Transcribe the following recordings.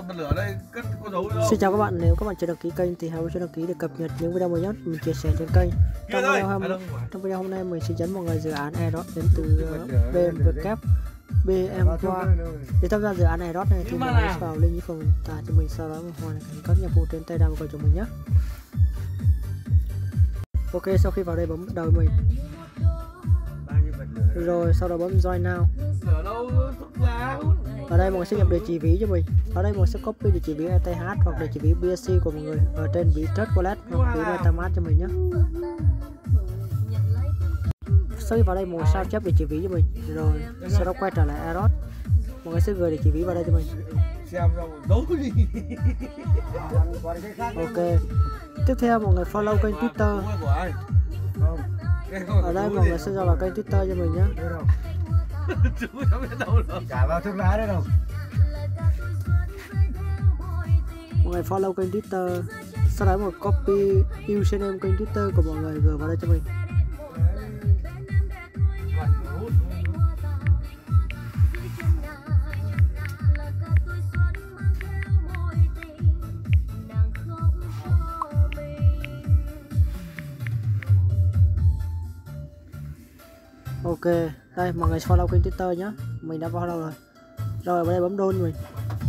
bật lửa đây, cất con dấu đâu. Xin chào các bạn, nếu các bạn chưa đăng ký kênh thì hãy đăng ký để cập nhật những video mới nhất mình chia sẻ trên kênh. Trong video hôm nay mình xin dẫn mọi người dự án Aeros đến từ BMW BMW. Để tham gia dự án Aeros này thì mọi người sẽ vào link dưới phần tả cho mình, sau đó hoàn thành các nhiệm vụ trên Telegram của chúng mình nhé. Ok, sau khi vào đây bấm đầu mình, rồi sau đó bấm Join Now. Ở đây mọi người sẽ nhập địa chỉ ví cho mình. Ở đây mọi người sẽ copy địa chỉ ví ETH hoặc địa chỉ ví BSC của mọi người ở trên ví Trust Wallet hoặc ví MetaMask cho mình nhé. Sau khi vào đây mọi người sao chép địa chỉ ví cho mình, rồi sau đó quay trở lại Aeros, mọi người sẽ gửi địa chỉ ví vào đây cho mình. Ok, tiếp theo mọi người follow kênh Twitter. Ở đây mọi người sẽ vào kênh Twitter cho mình nhé. Chả vào thuốc lá đấy đâu. Mọi người follow kênh Twitter, sau đó một copy username kênh Twitter của mọi người gửi vào đây cho mình. Ok, đây mọi người follow kênh Twitter nhé, mình đã follow rồi. Rồi ở đây bấm đôn mình.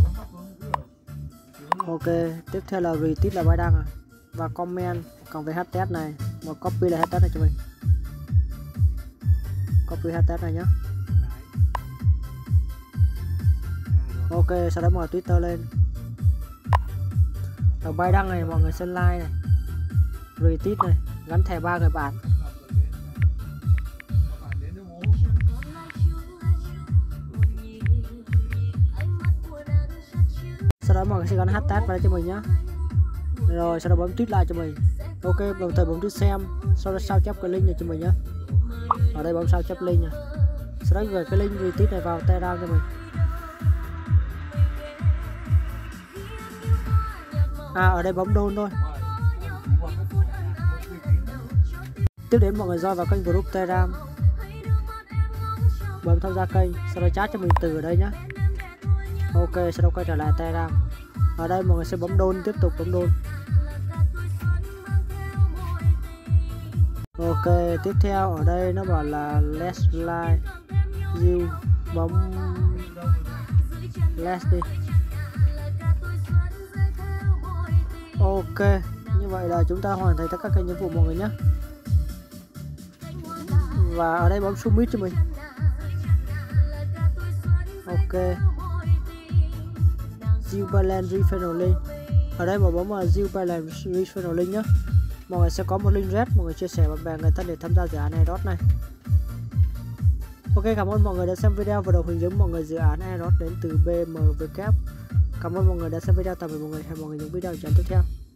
Ok, tiếp theo là retweet là bài đăng và comment cộng với hashtag này, một copy là hashtag này cho mình. Copy hashtag này nhé. Ok, sau đó mọi người Twitter lên. Ở bài đăng này mọi người sẽ like này, retweet này, gắn thẻ 3 người bạn. Sau đó mọi người sẽ gắn hashtag vào đây cho mình nhé. Rồi sau đó bấm tweet lại cho mình. Ok, đồng thời bấm tweet xem, sau đó sao chép cái link này cho mình nhé. Ở đây bấm sao chép link này, sau đó gửi cái link retweet này vào Telegram cho mình. Ở đây bấm đôn thôi. Tiếp đến mọi người join vào kênh group Telegram, bấm tham gia kênh, sau đó chat cho mình từ ở đây nhé. Ok, sau đó quay trở lại Telegram. Ở đây mọi người sẽ bấm đôn, tiếp tục bấm đôn. Ok, tiếp theo ở đây nó bảo là let's like you, bấm let's đi. Ok, như vậy là chúng ta hoàn thành tất cả các nhiệm vụ mọi người nhé. Và ở đây bấm submit cho mình. Ok, Zoobalance Referral Link. Ở đây mà bấm vào Zoobalance Referral Link nhé, mọi người sẽ có một link red, mọi người chia sẻ bạn bè người thân để tham gia dự án Aeros này. Ok, cảm ơn mọi người đã xem video và đồng hướng dẫn mọi người dự án Aeros đến từ BMW. Cảm ơn mọi người đã xem video, tạm biệt mọi người, hẹn mọi người những video tiếp theo.